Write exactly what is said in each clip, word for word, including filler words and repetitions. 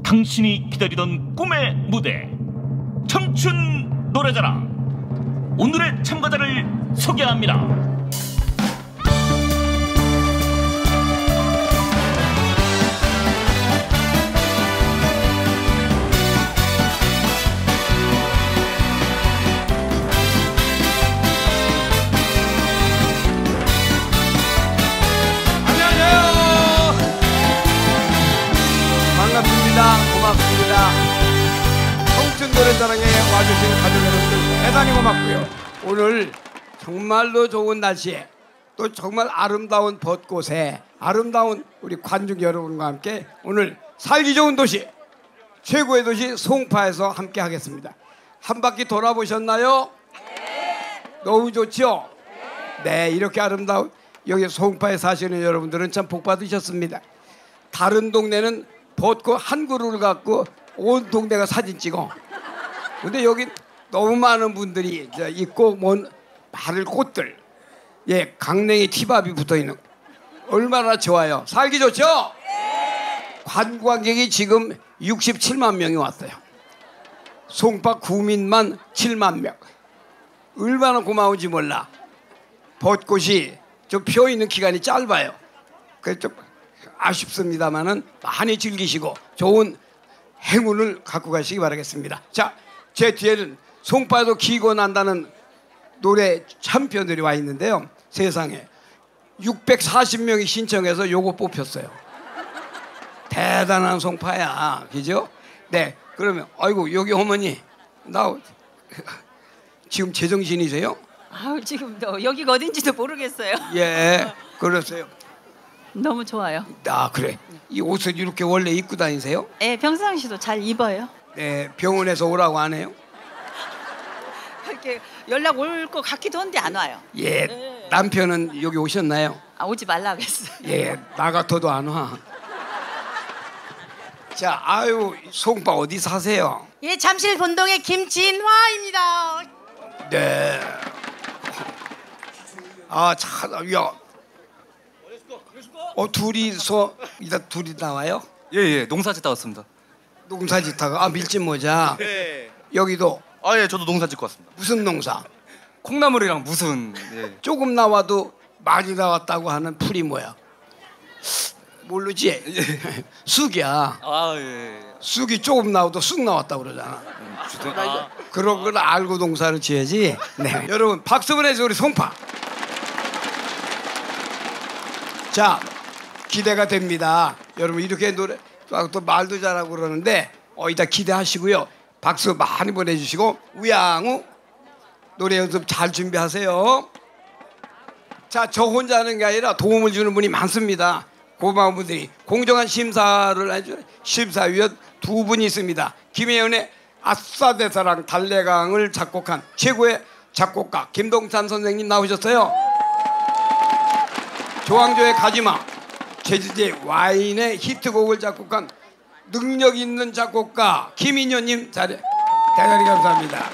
당신이 기다리던 꿈의 무대 청춘 노래자랑 오늘의 참가자를 소개합니다. 고맙습니다. 청춘 노래자랑에 와주신 가족 여러분들 대단히 고맙고요. 오늘 정말로 좋은 날씨에 또 정말 아름다운 벚꽃에 아름다운 우리 관중 여러분과 함께 오늘 살기 좋은 도시 최고의 도시 송파에서 함께 하겠습니다. 한 바퀴 돌아보셨나요? 네. 너무 좋죠? 네, 이렇게 아름다운 여기 송파에 사시는 여러분들은 참 복 받으셨습니다. 다른 동네는 벚꽃 한 그루를 갖고 온 동네가 사진 찍어. 근데 여기 너무 많은 분들이 있고 먼 마를 꽃들, 예, 강냉이 티밥이 붙어 있는 얼마나 좋아요. 살기 좋죠? 네. 관광객이 지금 육십칠만 명이 왔어요. 송파 구민만 칠만 명. 얼마나 고마운지 몰라. 벚꽃이 좀 피어 있는 기간이 짧아요. 그래서 좀 아쉽습니다만은 많이 즐기시고 좋은 행운을 갖고 가시기 바라겠습니다. 자, 제 뒤에는 송파에도 기고 난다는 노래 챔피언들이 와 있는데요. 세상에 육백사십 명이 신청해서 요거 뽑혔어요. 대단한 송파야, 그죠? 네, 그러면 아이고 여기 어머니 나 지금 제정신이세요? 아, 지금 여기가 어딘지도 모르겠어요. 예, 그러세요. 너무 좋아요. 아, 그래. 이 옷을 이렇게 원래 입고 다니세요? 네, 평상시도 잘 입어요. 네, 병원에서 오라고 안 해요? 이렇게 연락 올 것 같기도 한데 안 와요. 예, 네. 남편은 여기 오셨나요? 아, 오지 말라고 했어요. 예, 나 같아도 안 와. 자, 아유, 송파 어디 사세요? 예, 잠실 본동의 김진화입니다. 네. 아, 참, 야. 어, 둘이서 이따 둘이 나와요? 예예, 농사짓다 왔습니다. 농사짓다가 아, 밀짚 모자. 네. 여기도. 아, 예, 저도 농사 짓고 왔습니다. 무슨 농사? 콩나물이랑 무슨. 예. 조금 나와도 많이 나왔다고 하는 풀이 뭐야? 모르지? 예. 쑥이야. 아, 예. 쑥이 조금 나와도 쑥 나왔다고 그러잖아. 음, 아. 그런 걸 알고 농사를 지어야지. 네. 여러분 박수 보내주세요. 우리 송파. 자, 기대가 됩니다. 여러분 이렇게 노래 또 말도 잘하고 그러는데 어, 이따 기대하시고요. 박수 많이 보내주시고 우양우 노래 연습 잘 준비하세요. 자, 저 혼자 하는 게 아니라 도움을 주는 분이 많습니다. 고마운 분들이 공정한 심사를 해주는 심사위원 두 분이 있습니다. 김혜연의 아싸 내 사랑 달래강을 작곡한 최고의 작곡가 김동찬 선생님 나오셨어요. 조항조의 가지마, 제주제 와인의 히트곡을 작곡한 능력 있는 작곡가 김인효님 자리 대단히 감사합니다.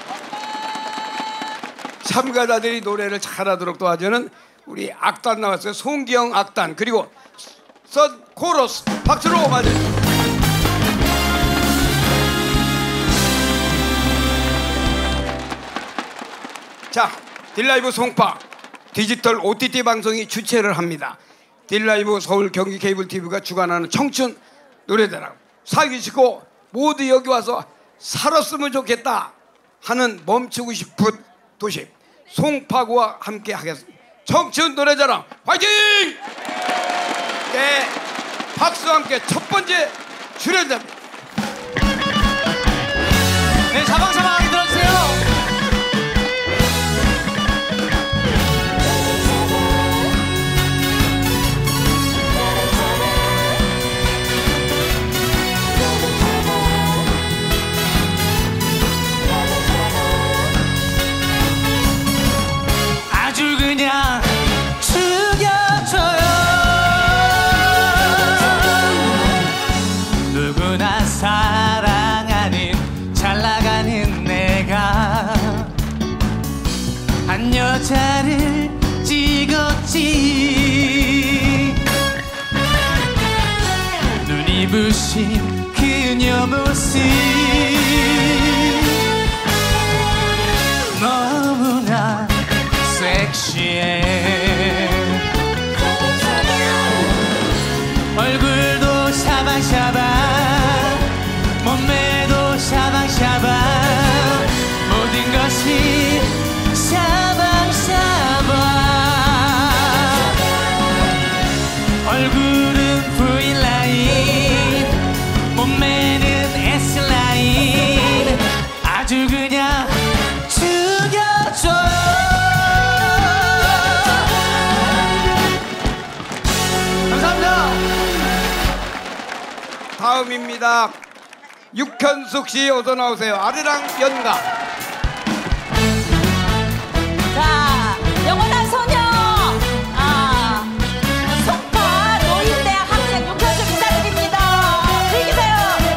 참가자들이 노래를 잘하도록 도와주는 우리 악단 나왔어요. 송기영 악단 그리고 선 코러스 박수로 맞으세요. 자, 딜라이브 송파 디지털 오티티 방송이 주최를 합니다. 딜라이브 서울 경기 케이블 티비가 주관하는 청춘 노래자랑 살기 싫고 모두 여기 와서 살았으면 좋겠다 하는 멈추고 싶은 도시 송파구와 함께 하겠습니다. 청춘 노래자랑 화이팅! 네, 박수와 함께 첫 번째 출연자입니다. 네, 사방사방하게 들어주세요. 아주 그냥 죽여줘요. 누구나 사랑하는 잘 나가는 내가 한 여자를 찍었지. 눈이 부신 그녀 옆모습 너무나 섹시해. 얼굴도 샤방샤방 몸매도 샤방샤방 모든 것이 샤방샤방. 얼굴은 V라인 몸매는 S라인 아주 그냥 죽여줘요. 감사합니다. 다음입니다. 육현숙 씨 어서 나오세요. 아리랑 연가. 자, 영원한 소녀, 아, 송파 노인대학 학생 육현숙 기자들입니다. 즐기세요.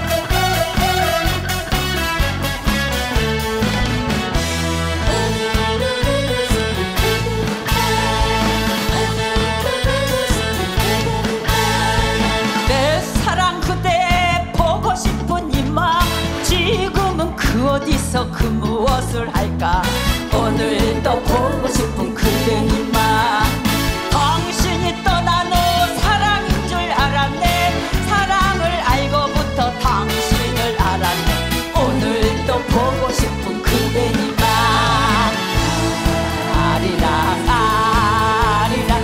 내 사랑 그대 보고 싶은 이마 지금은 그 어디서 그 무엇을 할까. 오늘도 보고 싶은 그대니마 당신이 떠난 후 사랑인 줄 알았네. 사랑을 알고부터 당신을 알았네. 오늘도 보고 싶은 그대니마 아리랑 아리랑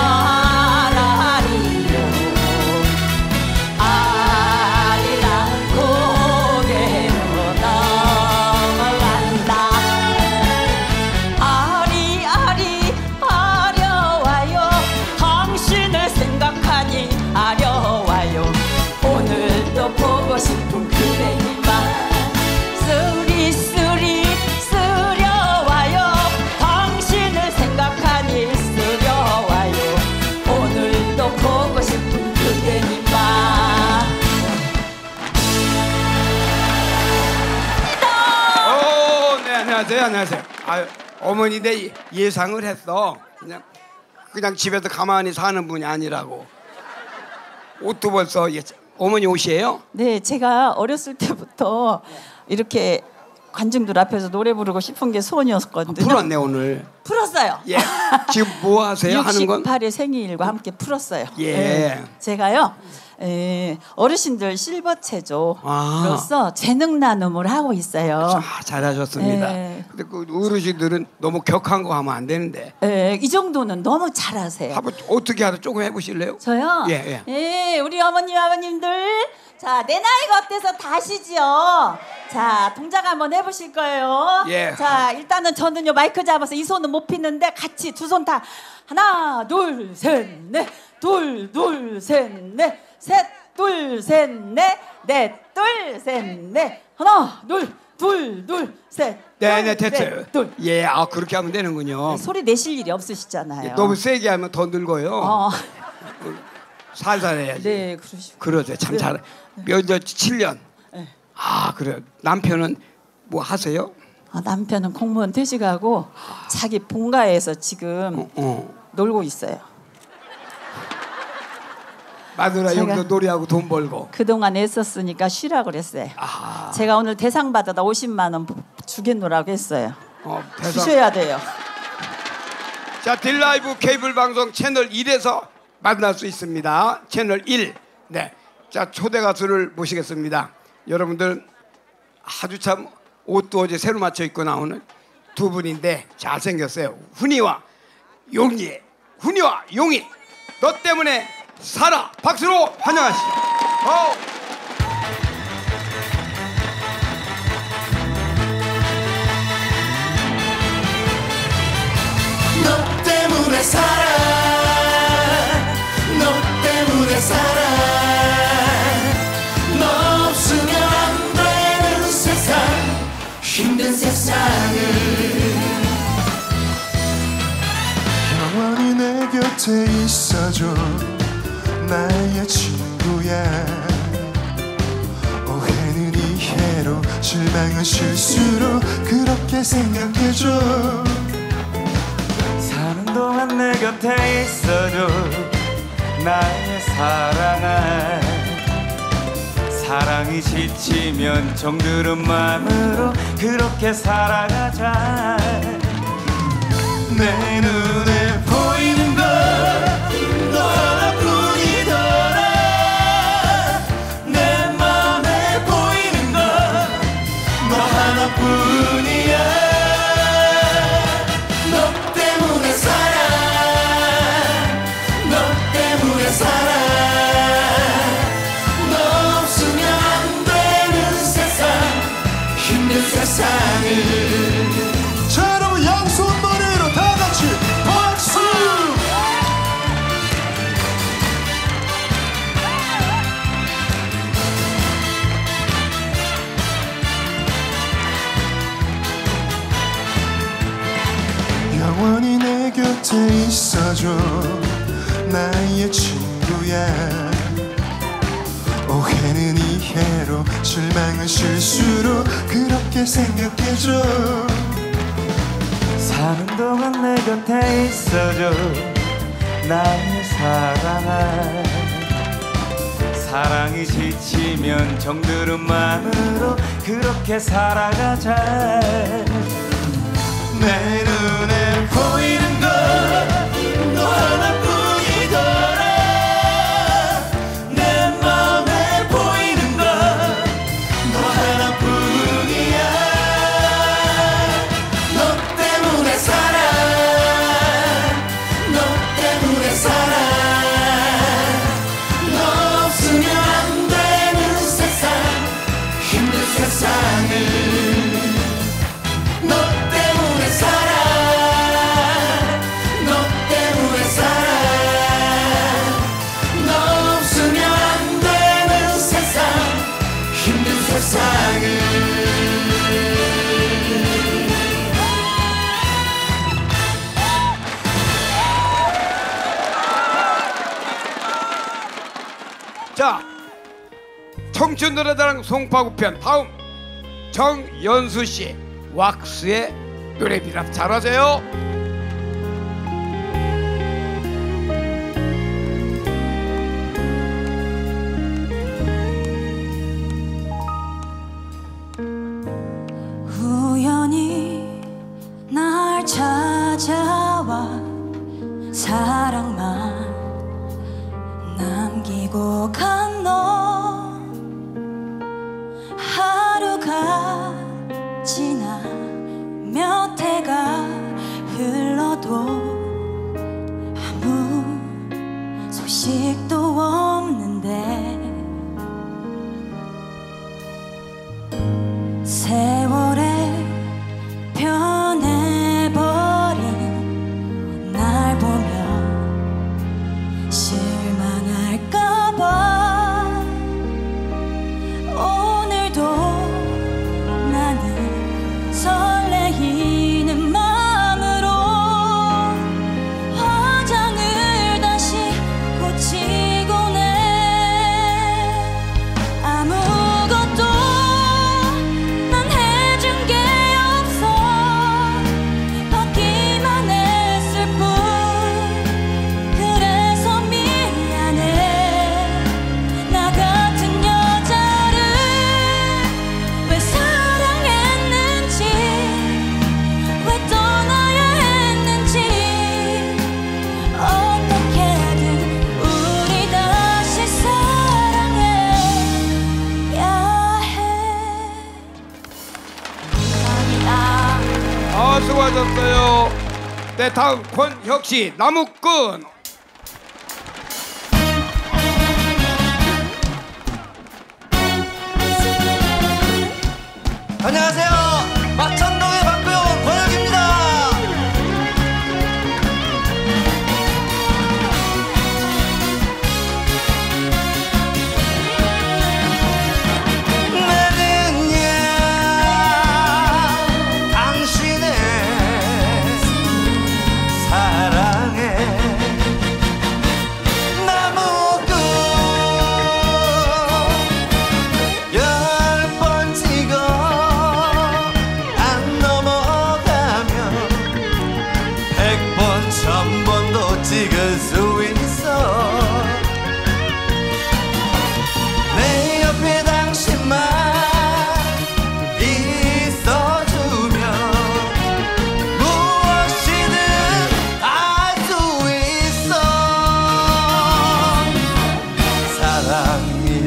아라리요 아리랑 고개로 넘어간다. 아리 아리 아려와요. 당신을 생각하니 아려와요. 오늘도 보고 싶은 그대니마 쓰리 쓰리 쓰려와요. 당신을 생각하니 쓰려와요. 오늘도 보고 싶은 그대니마. 오, 네, 안녕하세요. 안녕하세요. 아, 어머니 내 예상을 했어. 그냥 그냥 집에서 가만히 사는 분이 아니라고. 옷도 벌써 예, 어머니 옷이에요? 네, 제가 어렸을 때부터 이렇게 관중들 앞에서 노래 부르고 싶은 게 소원이었거든요. 풀었네 오늘. 풀었어요. 예. 지금 뭐 하세요? 하는 건? 육십팔 회 생일과 함께 풀었어요. 예. 네, 제가요. 에, 어르신들 실버 체조로서 아. 재능 나눔을 하고 있어요. 아, 잘하셨습니다. 예. 근데 그 어르신들은 너무 격한 거 하면 안 되는데. 에, 이 정도는 너무 잘하세요. 한번 어떻게 하나 조금 해보실래요? 저요? 예, 예. 예, 우리 어머님 아버님들, 자, 내 나이가 어때서 다 아시지요? 자, 동작 한번 해보실 거예요. 예. 자, 일단은 저는요 마이크 잡아서 이 손은 못 피는데 같이 두 손 다 하나, 둘, 셋, 넷, 둘, 둘, 셋, 넷, 셋, 둘, 셋, 넷, 넷, 둘, 셋, 넷, 하나, 둘, 둘, 둘, 셋. 네, 네, 둘, 됐어요. 셋, 둘. 예, 아 그렇게 하면 되는군요. 소리 내실 일이 없으시잖아요. 너무 세게 하면 더 늙어요. 어, 살살 해야지. 네, 그러시고. 그러세요. 참 네. 잘. 몇년 칠 년. 네. 아 그래. 남편은 뭐 하세요? 아, 남편은 공무원 퇴직하고 자기 본가에서 지금 어. 놀고 있어요. 마누라 제가- 여기서 노래하고 돈 벌고. 그동안 애썼으니까 쉬라 그랬어요. 아, 제가 오늘 대상 받아다 오십만 원 주겠노라고 했어요. 어, 대상. 주셔야 돼요. 자, 딜라이브 케이블 방송 채널 일에서 만날 수 있습니다. 채널 일. 네. 자, 초대 가수를 모시겠습니다. 여러분들 아주 참 옷도 어제 새로 맞춰 입고 나오는 두 분인데 잘생겼어요. 훈이와 용이. 훈이와 용이. 너 때문에 살아. 박수로 환영하시죠. 어. 너 때문에 살아 너 때문에 살아 너 없으면 안 되는 세상 힘든 세상을 영원히 내 곁에 있어줘 나의 친구야 오해는 이해로 실망은 실수로 그렇게 생각해줘 사는 동안 내 곁에 있어줘 나의 사랑아 사랑이 지치면 정들은 마음으로 그렇게 살아가자. 내 눈에 보이는 건 너 하나뿐이더라. 내 맘에 보이는 건 너 하나뿐이야. 너 때문에 살아. 너 때문에 살아. 너 없으면 안 되는 세상, 힘든 세상을. 자, 여러분 양손 머리로 다 같이 박수! 영원히 내 곁에 있어줘. 나의 친구야. 오해는 이해로, 실망은 실수로 그렇게 생각해줘. 사는 동안 내 곁에 있어줘. 나의 사랑아. 사랑이 지치면 정들은 마음으로 그렇게 살아가자. 내 눈에 보이는 건 너 하나뿐이더라. 내 맘에 보이는 건 너 하나뿐이야. 너 때문에 살아. 너 때문에 살아. 너 없으면 안 되는 세상, 힘든 세상을. 너 때문에 살아. 너 때문에 살아. 너 없으면 안 되는 세상, 힘든 세상을. 자, 청춘 노래자랑 송파구편 다음 정연수 씨 왁스의 노래입니다. 잘하세요. 우연히 날 찾아와 사랑만 남기고 간 너. 하루가 지나 몇 해가 흘러도 아무 소식도 없는데 세월에 변해버린 날 보면 실망할까봐 오늘도 나는 설레이는 마음으로 화장을 다시 고치곤 해. 아무것도 난 해준 게 없어. 받기만 했을 뿐. 그래서 미안해. 나 같은 여자를 왜 사랑했는지, 왜 떠나야 했는지. 어떻게든 우리 다시 사랑해야 해. 감사합니다. 아, 수고하셨어요. 네, 다음 권혁 씨 나무꾼. 안녕하세요. 마천동의 박배우 권혁입니다. 나는야 당신의 사랑에 나무꾼 열 번 찍어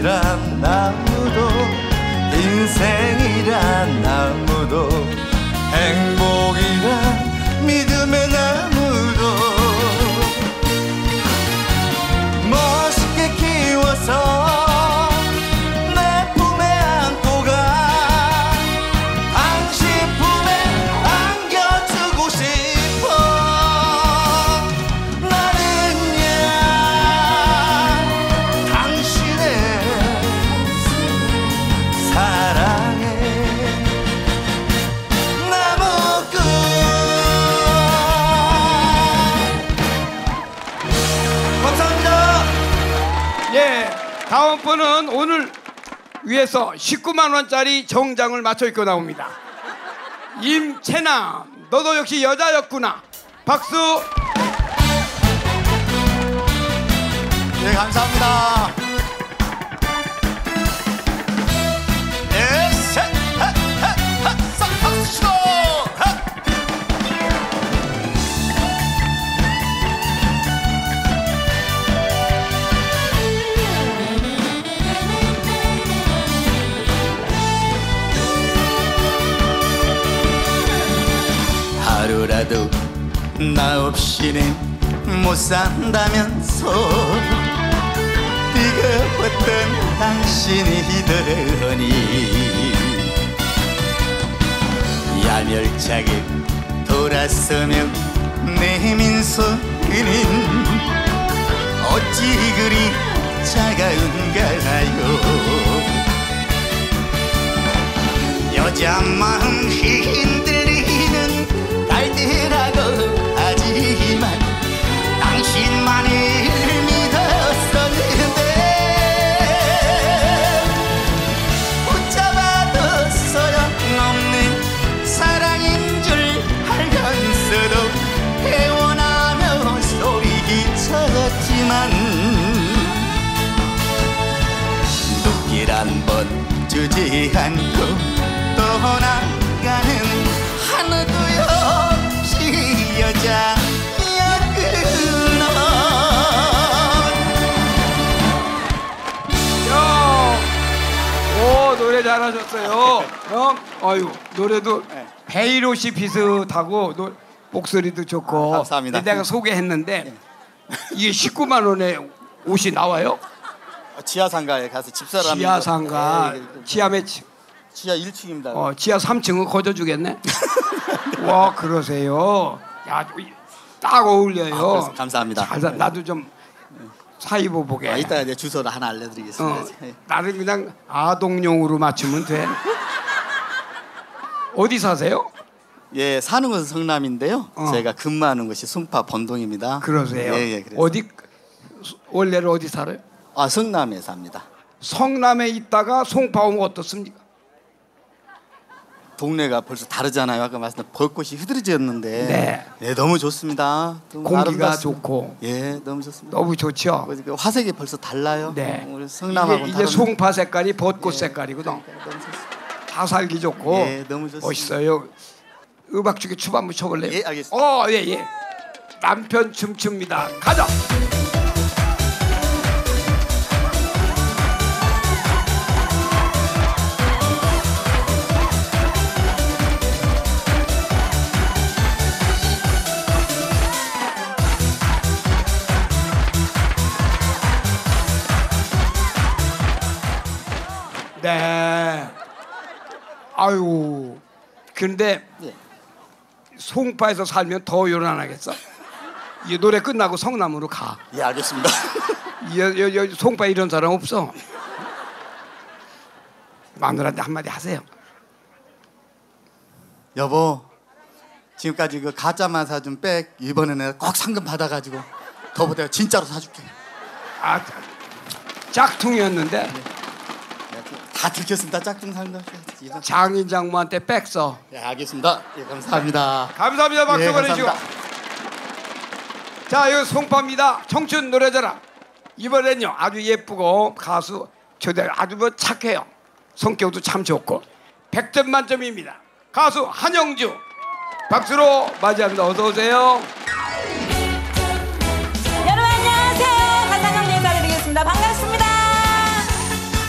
사랑이란 나무도 인생이란 나무도 행복이란 믿음의 나무도 멋있게 키워서 내 품에 안고 가 당신 품에 안겨주고 싶어 나는야 당신의 사랑에 나무꾼. 감사합니다. 예, 다음 분은 오늘 위에서 십구만 원짜리 정장을 맞춰 입고 나옵니다. 임채남, 너도 역시 여자였구나. 박수. 네, 감사합니다. 네, 셋, 하, 하, 하, 싹 박수 치고, 하. 하루라도 나 없이는 못 산다면서 뜨거웠던 당신이더니 야멸차게 돌아서며 내민 손은 어찌 그리 차가운가요. 여자 마음 흔들리는 갈대라고 하지만 당신만을 믿었었는데 붙잡아도 소용없는 사랑인 줄 알면서도 애원하며 소리쳤지만 눈길 한번 주지 않고 떠나가는 하나도 없이 여자였구나. 야, 오 노래 잘하셨어요. 어, 아유 노래도 베이로 씨 비슷하고 노, 목소리도 좋고. 아, 감사합니다. 내가 소개했는데 이게 십구만 원에 옷이 나와요? 지하상가에 가서 집사람. 지하상가. 네, 지하 몇 층? 지하 일 층입니다. 어, 지하 삼 층은 거저주겠네. 와 그러세요. 야, 딱 어울려요. 아, 감사합니다. 잘 사, 나도 좀 사입어 보게. 아, 이따 내 주소를 하나 알려드리겠습니다. 어, 나는 그냥 아동용으로 맞추면 돼. 어디 사세요? 예, 사는 곳은 성남인데요. 어. 제가 근무하는 곳이 송파 본동입니다. 그러세요. 예, 예, 그래서. 어디 원래는 어디 살아요? 아, 성남에 삽니다. 성남에 있다가 송파 오면 어떻습니까? 동네가 벌써 다르잖아요. 아까 말씀드린 벚꽃이 흐드러졌는데 네. 네, 너무 좋습니다. 너무 공기가 아름답습니다. 좋고. 예, 너무 좋습니다. 너무 좋죠. 그 화색이 벌써 달라요. 네. 우리 성남하고 이게, 이제 송파 색깔이 벚꽃 색깔이거든. 너무 좋습니다. 다 살기 좋고. 예, 너무 좋습니다. 멋있어요. 음악 중에 춤 한번 춰볼래요? 예, 알겠습니다. 어, 예, 예. 남편 춤춥니다. 가자. 네. 아유. 근데 예. 송파에서 살면 더 요란하겠어. 이 노래 끝나고 성남으로 가. 예, 알겠습니다. 여, 여, 여, 송파에 이런 사람 없어. 마누라한테 한마디 하세요. 여보, 지금까지 그 가짜만 사준 백 이번에는 꼭 상금 받아가지고 더 보다 진짜로 사줄게. 아, 짝퉁이었는데 다 들켰습니다. 짝퉁 상금. 장인 장모한테 백 써. 예, 알겠습니다. 예, 감사합니다. 감사합니다. 박수 예, 보내주시고. 감사합니다. 자, 여기 송파입니다. 청춘 노래자랑. 이번엔요 아주 예쁘고 가수 저들 아주 뭐 착해요. 성격도 참 좋고 백 점 만점입니다. 가수 한영주. 박수로 맞이합니다. 어서 오세요. 여러분 안녕하세요. 가상형 인사드리겠습니다. 반갑습니다.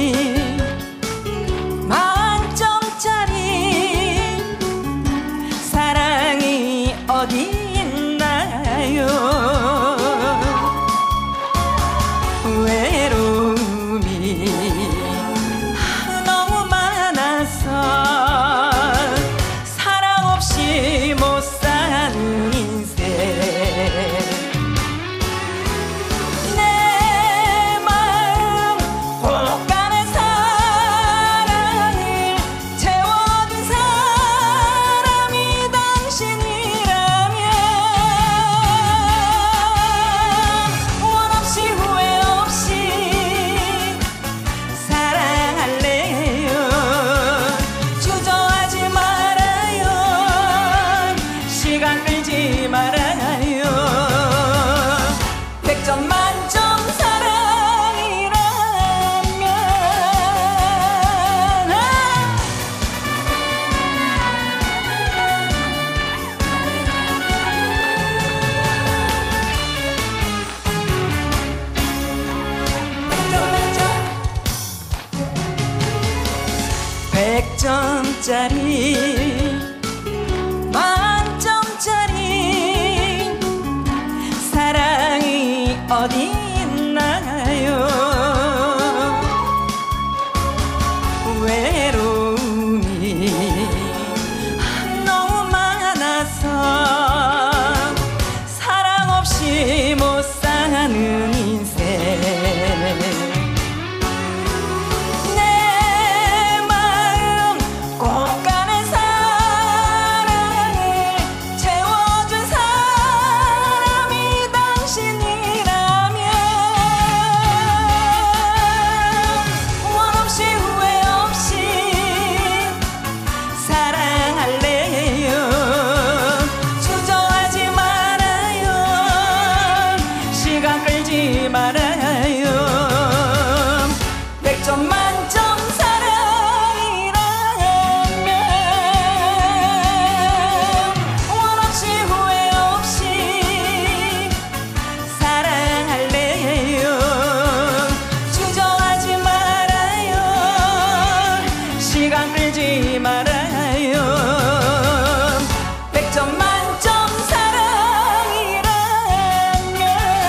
만점짜리 사랑이 어디 있나요? 외로움이 너무 많아서 사랑 없이 못 사는 인생 내 마음 꼭 가는 사랑을 채워준 사람이 당신이라면 원 없이 후회 없이 사랑할래요. 주저하지 말아요. 시간 끌지 말아요. 백점 만점 사랑이라면 백점짜리 만점짜리 사랑이 어디 있나요? 외로움이 너무 많아서 사랑 없이 못 사는 인생 내 마음 꼭 가는 사랑을 채워준 사람이 당신이라면 원 없이 후회 없이 사랑할래요. 주저하지 말아요. 시간 끌지 말아요. 백점 만점 사랑이라면 원 없이 후회 없이 사랑할래요. 주저하지 말아요. 시간 끌지 말아요. 백점 만점 사랑이라면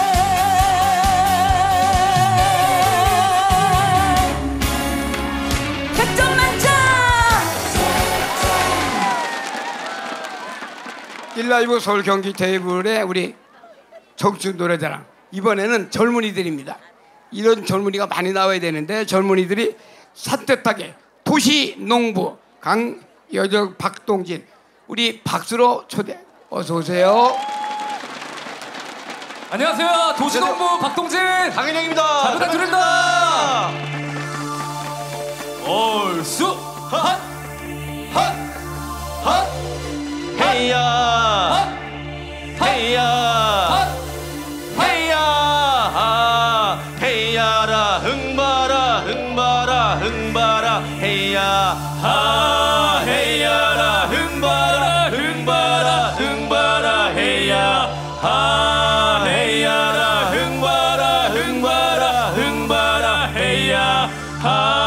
백점 만점 일라이브 서울 경기 테이블의 우리 청춘 노래자랑 이번에는 젊은이들입니다. 이런 젊은이가 많이 나와야 되는데 젊은이들이 산뜻하게 도시 농부 강여정 박동진 우리 박수로 초대 어서 오세요. 안녕하세요. 도시농부 박동진 강인영입니다. 잘 부탁드립니다. 얼쑤 핫! 핫! 핫! 헤이야 핫! 헤이야 헤이야 헤이야라 흥바라 흥바라 흥바라 헤이야 하 헤이야라 흥바라 흥바라 흥바라 헤이야 하 헤이야라 흥바라 흥바라 흥바라 헤이야 하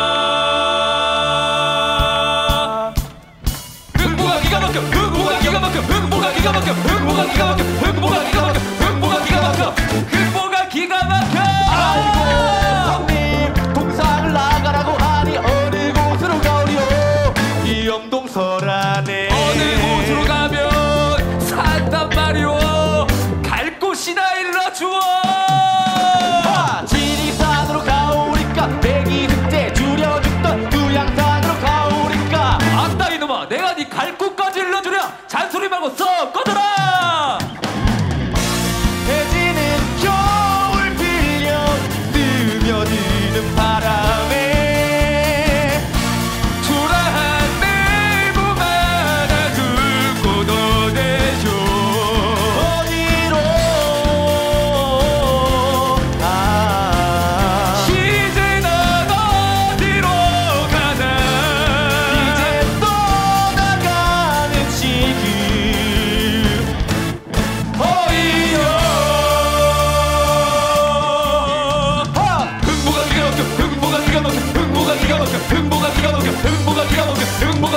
흥보가 기가 막혀 흥보가 기가 막혀 흥보가 기가 막혀 흥보가 기가 막혀 흥보가 기가 막혀 흥보가 기가 막혀 흥보가 기가 막혀 아이고 형님 동산을 나가라고 하니 어느 곳으로 가오리요 이 영동설안에 어느 곳으로 가면 산단 말이오 갈 곳이나 일러주어 지리산으로 가오니까 백이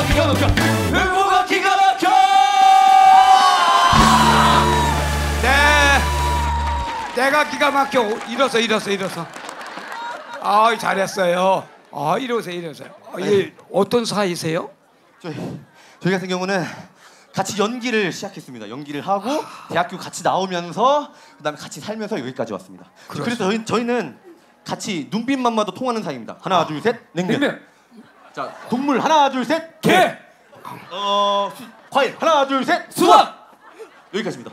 기가 막혀 흑모가 기가 막혀. 네, 내가 기가 막혀. 일어서, 일어서, 일어서. 아, 잘했어요. 아, 이러세요, 이러세요. 아, 예, 어떤 사이세요? 저희 저희 같은 경우는 같이 연기를 시작했습니다. 연기를 하고 대학교 같이 나오면서 그다음에 같이 살면서 여기까지 왔습니다. 그렇죠. 그래서 저희 저희는 같이 눈빛만 봐도 통하는 사이입니다. 하나, 둘, 셋, 냉면. 냉면. 자, 동물 하나, 둘, 셋, 개. 어, 수, 과일 하나, 둘, 셋, 수박. 여기까지입니다.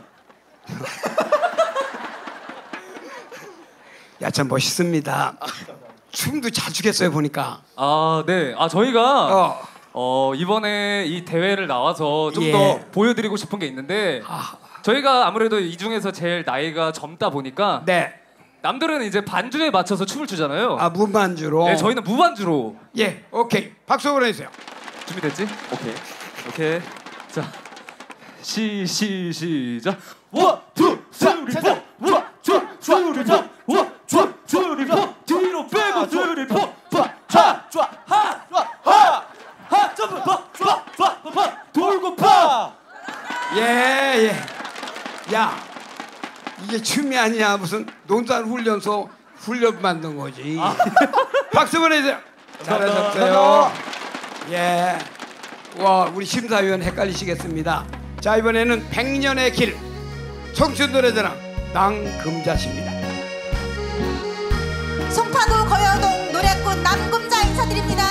야, 참 멋있습니다. 춤도 잘 추겠어요, 보니까. 아, 네. 아, 저희가 어. 어, 이번에 이 대회를 나와서 좀 예. 더 보여드리고 싶은 게 있는데 아. 저희가 아무래도 이 중에서 제일 나이가 젊다 보니까 네. 남들은 이제 반주에 맞춰서 춤을 추잖아요. 아, 무반주로. 네, 저희는 무반주로. 예, 오케이. 박수 보내주세요. 준비됐지? 오케이. 오케이. 자, 시, 시, 시작. 원, 투, 쓰리, 포. 원, 투, 쓰리, 포. 원, 투, 쓰리, 포. 뒤로 빼고 쓰리, 포. 하, 좋아, 하, 좋아, 하, 하, 점프, 파, 좋아, 좋아, 파, 돌고 파. 예, 예. 야, 이게 춤이 아니야. 무슨 논산 훈련소 훈련 만든 거지. 아. 박수 보내주세요. 잘하셨어요. 예. 와, 우리 심사위원 헷갈리시겠습니다. 자, 이번에는 백년의 길 청춘 노래자랑 남금자씨입니다. 송파구 고여동 노래꾼 남금자 인사드립니다.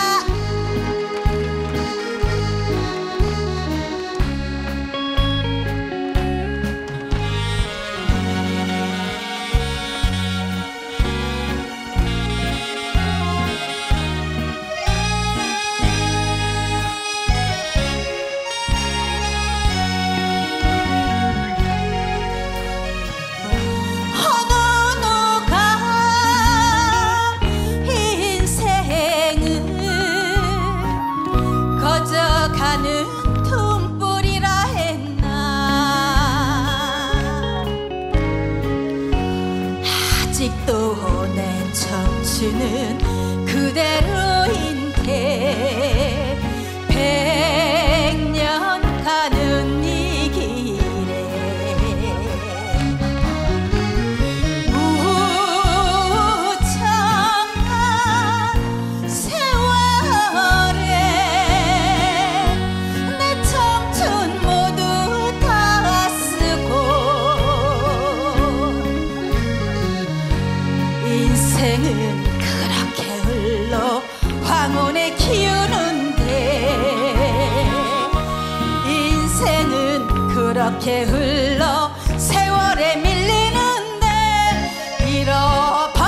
아직도 내 청춘은 그대로인데 백년 가는 이 길에 무청한 세월에 내 청춘 모두 다 쓰고 인생은 그렇게 흘러 황혼에 키우는데 인생은 그렇게 흘러 세월에 밀리는데 잃어버린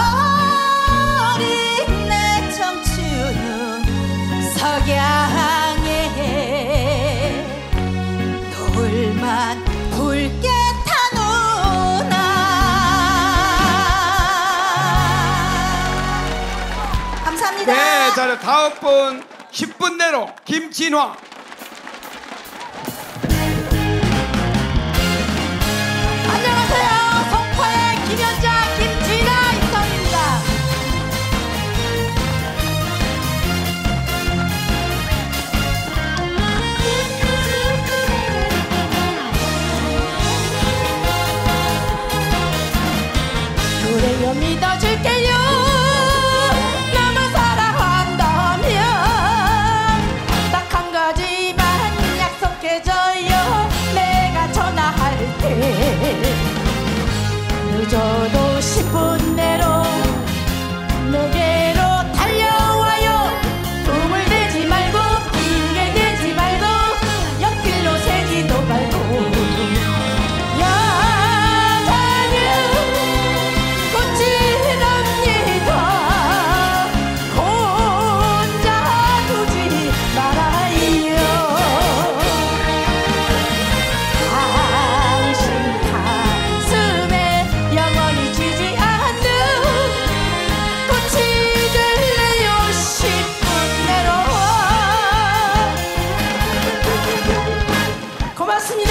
내 청춘은 석양에 노을만 붉게 타누나. 감사합니다. 네, 자, 다음 분 십 분 내로 김진화. 안녕하세요. 송파의 김연자 김진아 인사입니다. 그래요 믿어줄게요. 나만 사랑한다면 딱 한 가지만 약속해줘요. 내가 전화할 때 늦어도 십 분 내로 내게로 달려와요. 꿈을 대지 말고 핑계 대지 말고 옆길로 새지도 말고 여자는 꽃이랍니다. 혼자 두지 말아요. 당신 가슴에 영원히 지지 않는 꽃이 될래요. 십 분 내로. 고맙습니다.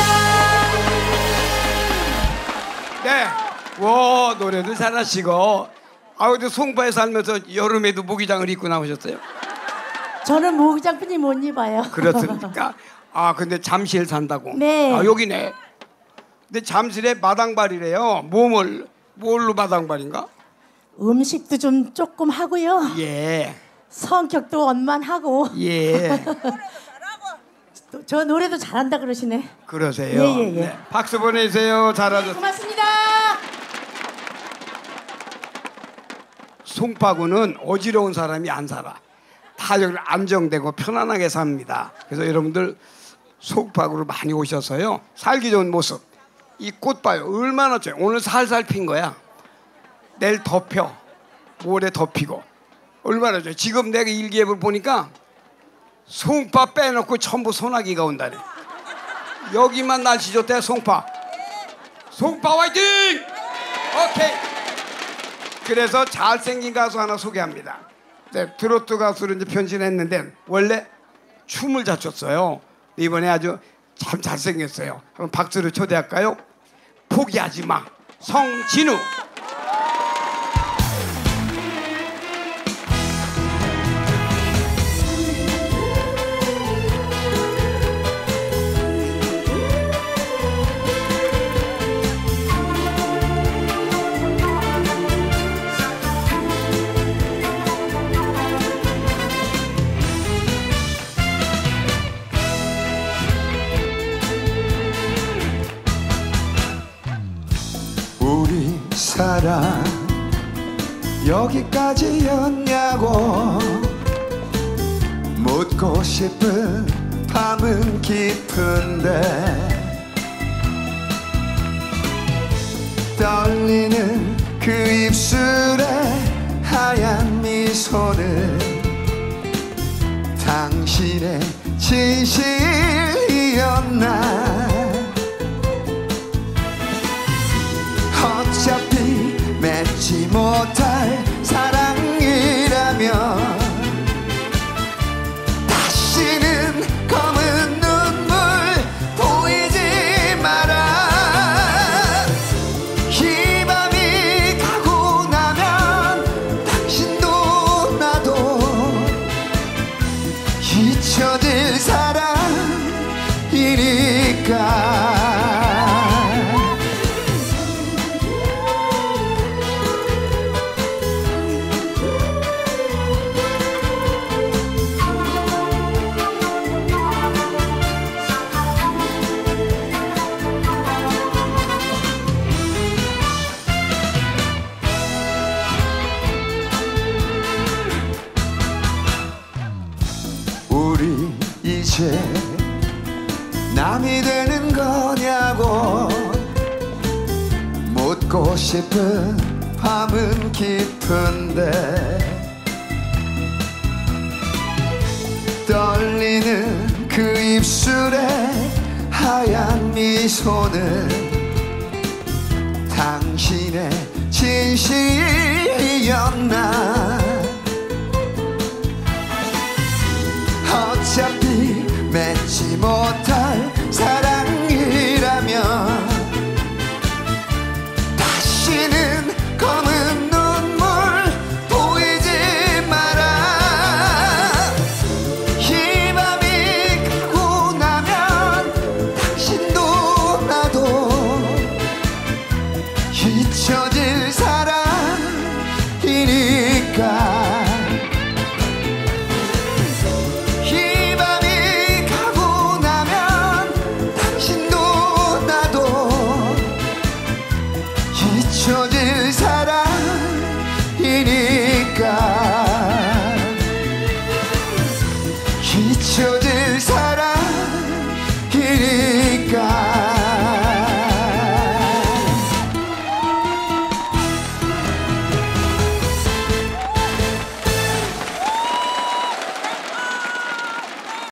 네, 와, 노래도 잘하시고. 아, 근데 송파에 살면서 여름에도 모기장을 입고 나오셨어요? 저는 모기장편이 못 입어요. 그렇습니까? 아 근데 잠실 산다고. 네. 아 여기네. 근데 잠실에 마당발이래요. 몸을 뭘로 마당발인가? 음식도 좀 조금 하고요. 예. 성격도 원만하고. 예. 저 노래도 잘한다 그러시네. 그러세요. 예, 예, 예. 네. 박수 보내세요. 잘하셨어요. 고맙습니다. 송파구는 어지러운 사람이 안 살아. 다 여기 안정되고 편안하게 삽니다. 그래서 여러분들 송파구로 많이 오셔서요. 살기 좋은 모습. 이 꽃 봐요. 얼마나 좋아요. 오늘 살살 핀 거야. 내일 덮여. 모레 덮이고. 얼마나 좋아요. 지금 내가 일기예보를 보니까 송파 빼놓고 전부 소나기가 온다네. 여기만 날씨 좋대. 송파. 송파 화이팅! 오케이. 그래서 잘생긴 가수 하나 소개합니다. 네, 트로트 가수로 이제 변신했는데 원래 춤을 잘 췄어요. 이번에 아주 참 잘생겼어요. 한번 박수로 초대할까요? 포기하지 마. 성진우. 우리 사랑 여기까지였냐고 묻고 싶은 밤은 깊은데 떨리는 그 입술에 하얀 미소는 당신의 진실이었나. 어차피 맺지 못할 사랑이라면 다시는 검은 눈물 보이지 마라. 이 밤이 가고 나면 당신도 나도 잊혀질 사랑이니까. 우리 이제 남이 되는 거냐고 묻고 싶은 밤은 깊은데 떨리는 그 입술에 하얀 미소는 당신의 진실이었나. 어차피 맺지 못할 사랑이라면 다시는 검은 눈물 보이지 마라. 이 밤이 가고 나면 당신도 나도 잊혀질 사랑이니까. 잊혀질 사랑이니까. 잊혀질